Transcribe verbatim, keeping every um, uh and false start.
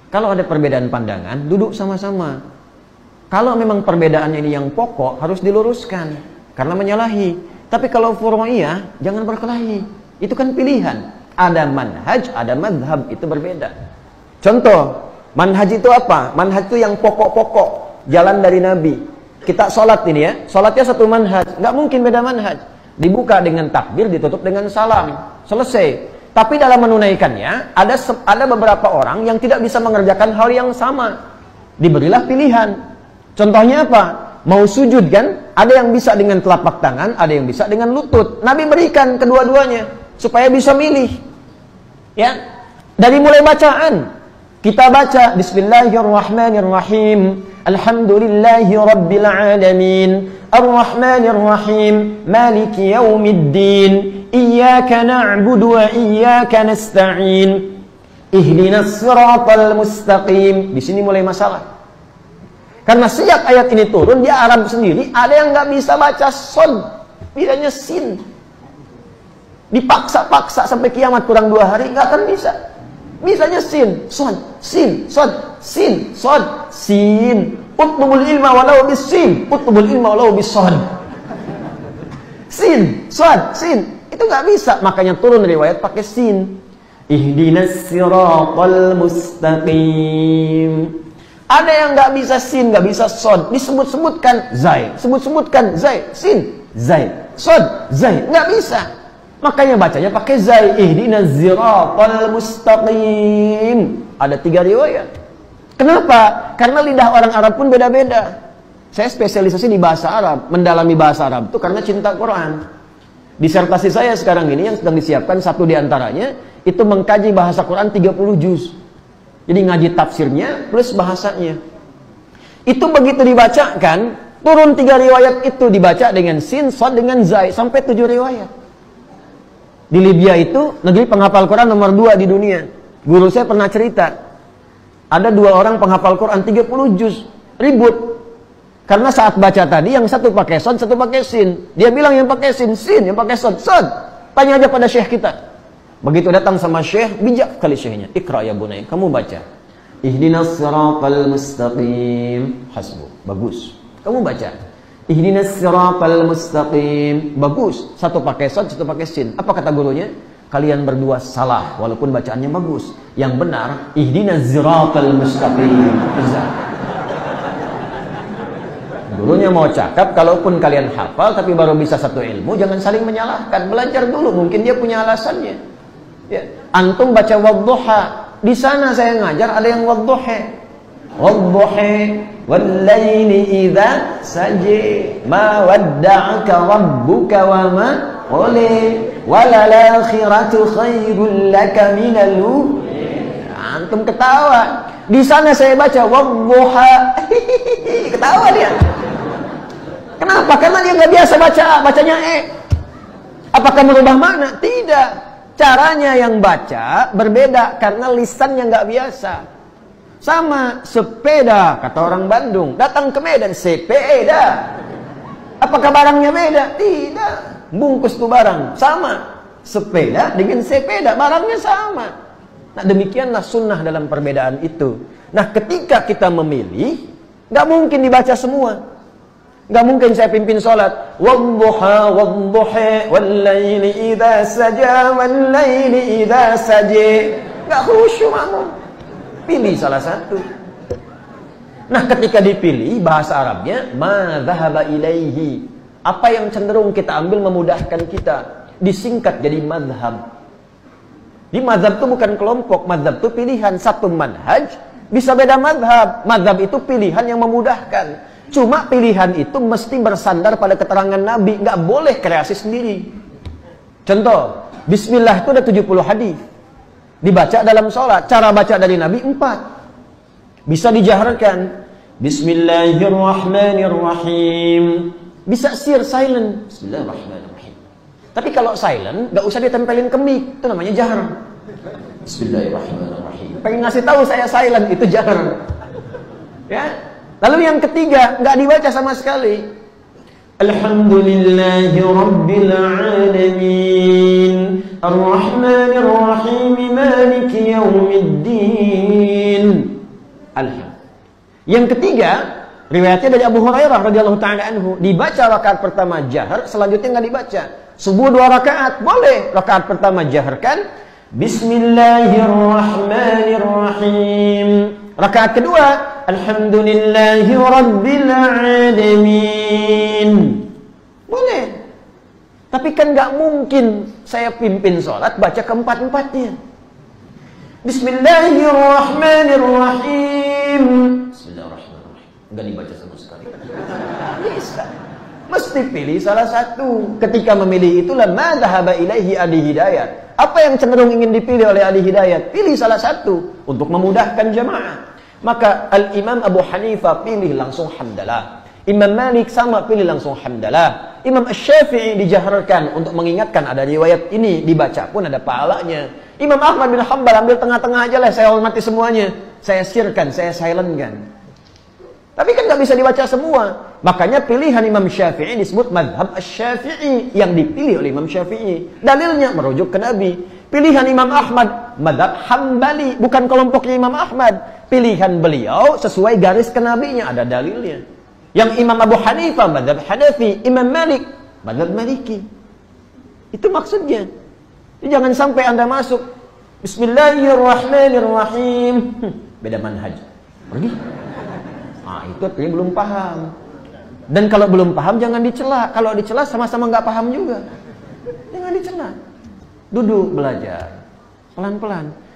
Kalau ada perbedaan pandangan, duduk sama-sama. Kalau memang perbedaannya ini yang pokok, harus diluruskan karena menyalahi. Tapi kalau furu'iyah, jangan berkelahi. Itu kan pilihan. Ada manhaj, ada madhab, itu berbeda. Contoh, manhaj itu apa? Manhaj itu yang pokok-pokok, jalan dari Nabi. Kita sholat ini ya, sholatnya satu manhaj, nggak mungkin beda manhaj. Dibuka dengan takbir, ditutup dengan salam, selesai. Tapi dalam menunaikannya, ada ada beberapa orang yang tidak bisa mengerjakan hal yang sama. Diberilah pilihan. Contohnya apa? Mau sujud kan? Ada yang bisa dengan telapak tangan, ada yang bisa dengan lutut. Nabi berikan kedua-duanya supaya bisa milih. Ya, dari mulai bacaan kita baca Bismillahirrahmanirrahim. Alhamdulillahi Rabbil Alamin. Ar-Rahmanir-Rahim. Maliki Yaumiddin. Iyyaka na'budu wa iyyaka nasta'in. Ihdinas siratal mustaqim. Di sini mulai masalah. Karena sejak ayat ini turun, dia Arab sendiri, ada yang nggak bisa baca sod, bilangnya sin. Dipaksa-paksa sampai kiamat kurang dua hari, nggak akan bisa. Bisanya sin, sod, sin, sod, sin, sod, sin. Utlubul ilma walau bis sin, utlubul ilma walau bis sod. Sin, sod, sin. Itu nggak bisa, makanya turun riwayat pakai sin. Ihdinas siratal mustaqim. Ada yang nggak bisa sin, nggak bisa sod, disebut-sebutkan zai, sebut-sebutkan zai, sin, zai, sod, zai, nggak bisa. Makanya bacanya pakai zai. Ihdinas siratal mustaqim. Ada tiga riwayat. Kenapa? Karena lidah orang Arab pun beda-beda. Saya spesialisasi di bahasa Arab, mendalami bahasa Arab itu karena cinta Quran. Disertasi saya sekarang ini yang sedang disiapkan, satu diantaranya itu mengkaji bahasa Quran tiga puluh juz. Jadi ngaji tafsirnya plus bahasanya. Itu begitu dibacakan, turun tiga riwayat itu dibaca dengan sin, sod, dengan zai, sampai tujuh riwayat. Di Libya itu negeri penghafal Quran nomor dua di dunia. Guru saya pernah cerita, ada dua orang penghafal Quran tiga puluh juz, ribut. Karena saat baca tadi yang satu pakai sod, satu pakai sin. Dia bilang yang pakai sin, sin, yang pakai sod, sod. Tanya aja pada syekh kita. Begitu datang sama syekh, bijak kali syekhnya. Iqra ya bunai, kamu baca. Ihdinas siratal mustaqim. Hasbu, bagus. Kamu baca. Ihdinas siratal mustaqim. Bagus. Satu pakai sod, satu pakai sin. Apa kata gurunya? Kalian berdua salah, walaupun bacaannya bagus. Yang benar, ihdinas siratal mustaqim. Gurunya mau cakap, kalaupun kalian hafal tapi baru bisa satu ilmu, jangan saling menyalahkan. Belajar dulu, mungkin dia punya alasannya. Ya. Antum baca wadduha, di sana saya ngajar ada yang wadduha. Wadduha wal-laili idza saji ma wadda'aka rabbuka wa ma qala walal akhiratu khairul laka minal antum ketawa. Di sana saya baca wadduha. Ketawa dia. Kenapa? Karena dia nggak biasa baca, bacanya eh. Apakah merubah makna? Tidak. Caranya yang baca berbeda karena lisannya nggak biasa. Sama sepeda, kata orang Bandung, datang ke Medan, sepeda. Apakah barangnya beda? Tidak. Bungkus tuh barang sama. Sepeda dengan sepeda, barangnya sama. Nah demikianlah sunnah dalam perbedaan itu. Nah ketika kita memilih, nggak mungkin dibaca semua. Nggak mungkin saya pimpin sholat wadduha wadduha wal-laili idza saja wal-laili idza saja. Nggak khusyuk kamu. Pilih salah satu. Nah ketika dipilih bahasa Arabnya ma dhahaba ilaihi. Apa yang cenderung kita ambil memudahkan kita. Disingkat jadi madhab. Di madhab itu bukan kelompok. Madhab itu pilihan. Satu manhaj bisa beda madhab. Madhab itu pilihan yang memudahkan. Cuma pilihan itu mesti bersandar pada keterangan Nabi, nggak boleh kreasi sendiri. Contoh, Bismillah itu ada tujuh puluh hadis. Dibaca dalam sholat, cara baca dari Nabi empat. Bisa dijaharkan. Bismillahirrahmanirrahim. Bisa sir, silent. Bismillahirrahmanirrahim. Tapi kalau silent, nggak usah ditempelin ke mic, itu namanya jahar. Bismillahirrahmanirrahim. Pengen ngasih tahu saya silent, itu jahar. Ya. Lalu yang ketiga, nggak dibaca sama sekali. Alhamdulillahi Rabbil Alamin. Ar-Rahmanir Rahim. Maliki Yaumiddin. Alhamdulillah. Yang ketiga, riwayatnya dari Abu Hurairah radhiyallahu taala anhu, dibaca rakaat pertama jahar, selanjutnya nggak dibaca. Subuh dua rakaat boleh, rakaat pertama jaharkan Bismillahirrahmanirrahim. Rakaat kedua, Alhamdulillahi Rabbil Alamin. Boleh. Tapi kan nggak mungkin saya pimpin sholat baca keempat-empatnya. Bismillahirrahmanirrahim. Bismillahirrahmanirrahim. Nggak dibaca sama sekali. Bisa. Mesti pilih salah satu. Ketika memilih itulah ma dhahaba ilaihi ahli hidayat. Apa yang cenderung ingin dipilih oleh ahli hidayat? Pilih salah satu untuk memudahkan jamaah. Maka Al-Imam Abu Hanifah pilih langsung hamdalah. Imam Malik sama pilih langsung hamdalah. Imam Asy-Syafi'i dijaharkan untuk mengingatkan ada riwayat ini, dibaca pun ada pahalanya. Imam Ahmad bin Hanbal ambil tengah-tengah aja lah, saya hormati semuanya. Saya sirkan, saya silentkan. Tapi kan nggak bisa dibaca semua. Makanya pilihan Imam Syafi'i disebut madhab Asy-Syafi'i, yang dipilih oleh Imam Syafi'i. Dalilnya merujuk ke Nabi. Pilihan Imam Ahmad, madhab Hambali, bukan kelompoknya Imam Ahmad. Pilihan beliau sesuai garis ke Nabinya, ada dalilnya. Yang Imam Abu Hanifah, madhab Hanafi. Imam Malik, madhab Maliki. Itu maksudnya. Jadi jangan sampai Anda masuk Bismillahirrahmanirrahim. Hmm, beda manhaj. Pergi. Nah, itu artinya belum paham. Dan kalau belum paham jangan dicela. Kalau dicela sama-sama nggak paham juga. Jangan dicela. Duduk belajar. Pelan-pelan.